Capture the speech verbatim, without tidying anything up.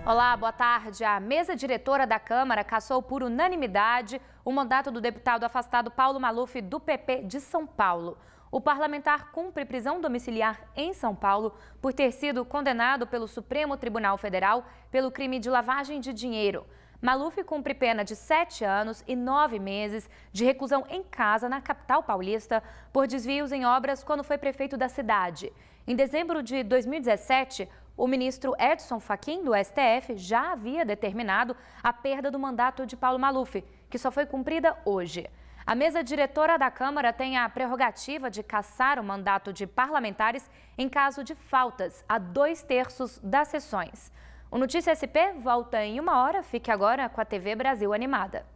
Olá, boa tarde. A mesa diretora da Câmara cassou por unanimidade o mandato do deputado afastado Paulo Maluf, do P P de São Paulo. O parlamentar cumpre prisão domiciliar em São Paulo por ter sido condenado pelo Supremo Tribunal Federal pelo crime de lavagem de dinheiro. Maluf cumpre pena de sete anos e nove meses de reclusão em casa na capital paulista por desvios em obras quando foi prefeito da cidade. Em dezembro de dois mil e dezessete, o ministro Edson Fachin, do S T F, já havia determinado a perda do mandato de Paulo Maluf, que só foi cumprida hoje. A mesa diretora da Câmara tem a prerrogativa de cassar o mandato de parlamentares em caso de faltas a dois terços das sessões. O Notícia S P volta em uma hora. Fique agora com a T V Brasil Animada.